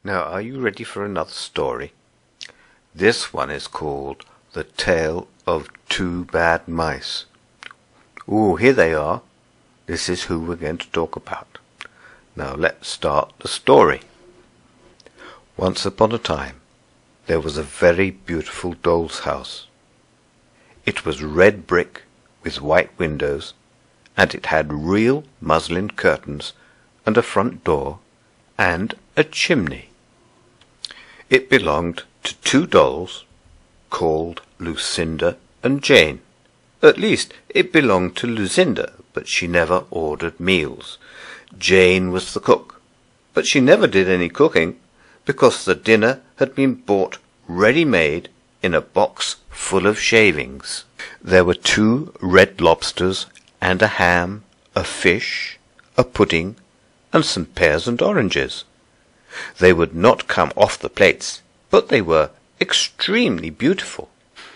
Now, are you ready for another story? This one is called The Tale of Two Bad Mice. Oh, here they are. This is who we're going to talk about. Now, let's start the story. Once upon a time, there was a very beautiful doll's house. It was red brick with white windows, and it had real muslin curtains and a front door and a chimney. It belonged to two dolls called Lucinda and Jane. At least, it belonged to Lucinda, but she never ordered meals. Jane was the cook, but she never did any cooking because the dinner had been bought ready-made in a box full of shavings. There were 2 red lobsters and a ham, a fish, a pudding, and some pears and oranges. They would not come off the plates, but they were extremely beautiful.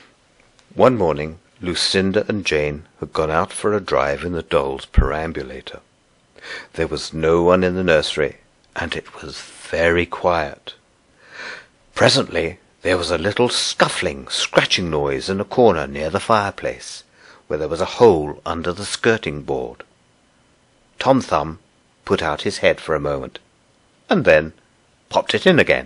One morning, Lucinda and Jane had gone out for a drive in the doll's perambulator. There was no one in the nursery, and it was very quiet. Presently, there was a little scuffling, scratching noise in a corner near the fireplace, where there was a hole under the skirting board. Tom Thumb put out his head for a moment, and then popped it in again.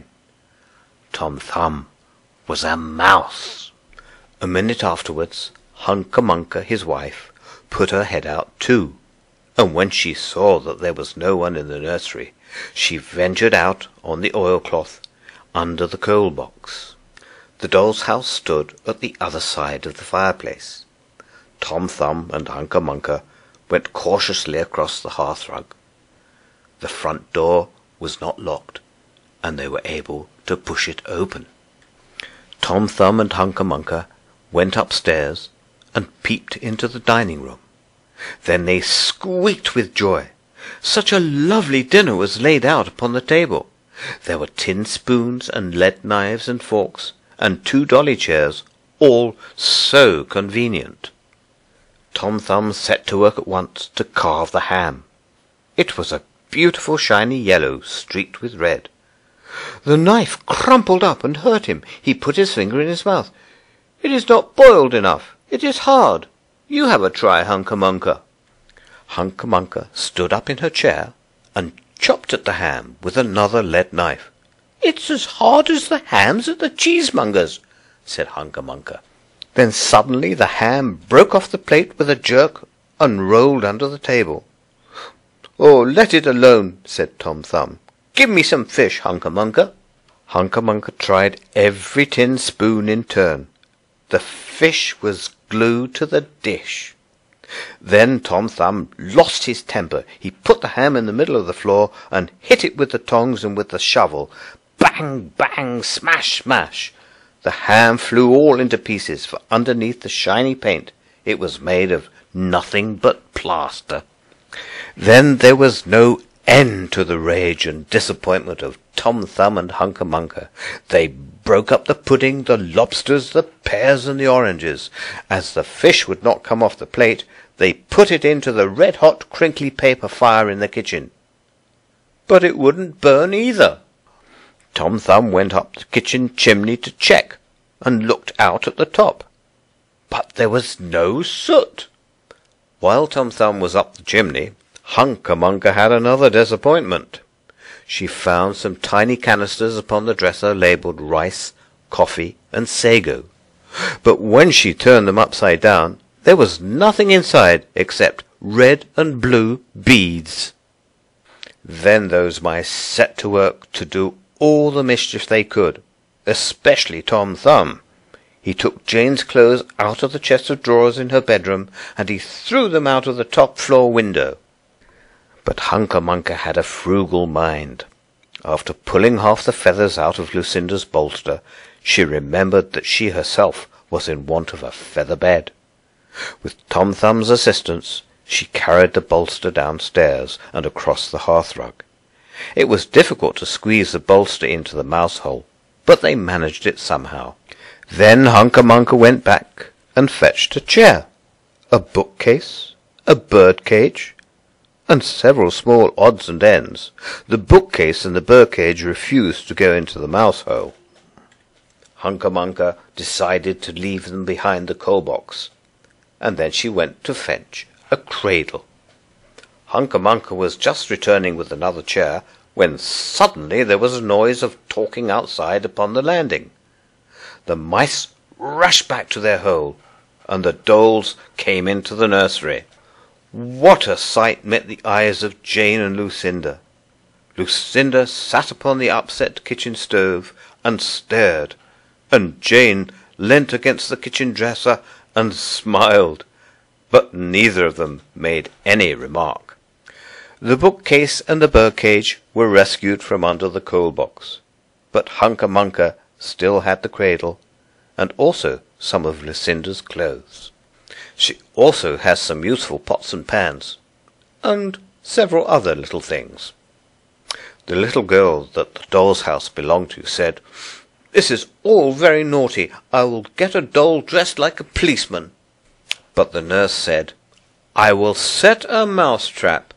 Tom Thumb was a mouse. A minute afterwards, Hunca Munca, his wife, put her head out too, and when she saw that there was no one in the nursery, she ventured out on the oilcloth under the coal box. The doll's house stood at the other side of the fireplace. Tom Thumb and Hunca Munca went cautiously across the hearthrug. The front door was not locked, and they were able to push it open. Tom Thumb and Hunca Munca went upstairs and peeped into the dining room. Then they squeaked with joy. Such a lovely dinner was laid out upon the table. There were tin spoons and lead knives and forks, and 2 dolly chairs, all so convenient. Tom Thumb set to work at once to carve the ham. It was a beautiful shiny yellow streaked with red. The knife crumpled up and hurt him. He put his finger in his mouth. "It is not boiled enough. It is hard. You have a try, Hunca Munca." Hunca Munca stood up in her chair and chopped at the ham with another lead knife. "It's as hard as the hams at the cheesemonger's," said Hunca Munca. Then suddenly the ham broke off the plate with a jerk and rolled under the table. "Oh, let it alone," said Tom Thumb. "Give me some fish, Hunca Munca." Hunca Munca tried every tin spoon in turn. The fish was glued to the dish. Then Tom Thumb lost his temper. He put the ham in the middle of the floor and hit it with the tongs and with the shovel. Bang, bang, smash, smash. The ham flew all into pieces, for underneath the shiny paint it was made of nothing but plaster. Then there was no end to the rage and disappointment of Tom Thumb and Hunca Munca. They broke up the pudding, the lobsters, the pears, and the oranges. As the fish would not come off the plate, they put it into the red-hot crinkly paper fire in the kitchen. But it wouldn't burn either. Tom Thumb went up the kitchen chimney to check, and looked out at the top. But there was no soot. While Tom Thumb was up the chimney, Hunca Munca had another disappointment. She found some tiny canisters upon the dresser labelled rice, coffee, and sago. But when she turned them upside down, there was nothing inside except red and blue beads. Then those mice set to work to do all the mischief they could, especially Tom Thumb. He took Jane's clothes out of the chest of drawers in her bedroom, and he threw them out of the top-floor window. But Hunca Munca had a frugal mind. After pulling half the feathers out of Lucinda's bolster, she remembered that she herself was in want of a feather bed. With Tom Thumb's assistance, she carried the bolster downstairs and across the hearthrug. It was difficult to squeeze the bolster into the mouse-hole, but they managed it somehow. Then Hunca Munca went back and fetched a chair, a bookcase, a bird-cage, and several small odds and ends. The bookcase and the birdcage refused to go into the mouse hole. Hunca Munca decided to leave them behind the coal box, and then she went to fetch a cradle. Hunca Munca was just returning with another chair when suddenly there was a noise of talking outside upon the landing. The mice rushed back to their hole, and the dolls came into the nursery. What a sight met the eyes of Jane and Lucinda! Lucinda sat upon the upset kitchen stove and stared, and Jane leant against the kitchen dresser and smiled, but neither of them made any remark. The bookcase and the birdcage were rescued from under the coal box, but Hunca Munca still had the cradle, and also some of Lucinda's clothes. She also has some useful pots and pans, and several other little things. The little girl that the doll's house belonged to said, "This is all very naughty. I will get a doll dressed like a policeman." But the nurse said, "I will set a mouse trap."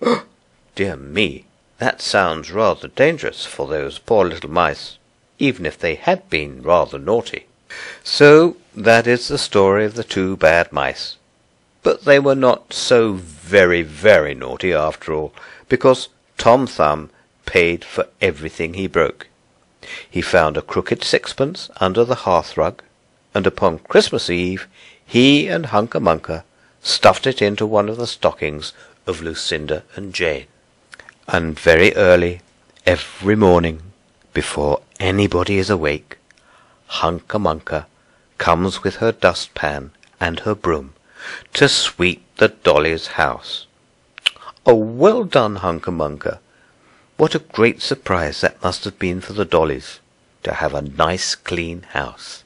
Dear me, that sounds rather dangerous for those poor little mice, even if they had been rather naughty. So that is the story of the two bad mice. But they were not so very, very naughty after all, because Tom Thumb paid for everything he broke. He found a crooked sixpence under the hearthrug, and upon Christmas Eve he and Hunca Munca stuffed it into one of the stockings of Lucinda and Jane. And very early, every morning, before anybody is awake, Hunca Munca comes with her dustpan and her broom to sweep the dolly's house. Oh, well done, Hunca Munca! What a great surprise that must have been for the dollies, to have a nice clean house.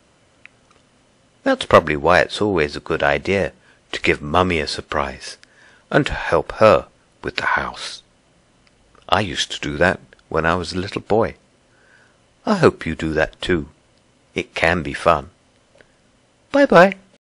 That's probably why it's always a good idea to give Mummy a surprise, and to help her with the house. I used to do that when I was a little boy. I hope you do that too. It can be fun. Bye-bye.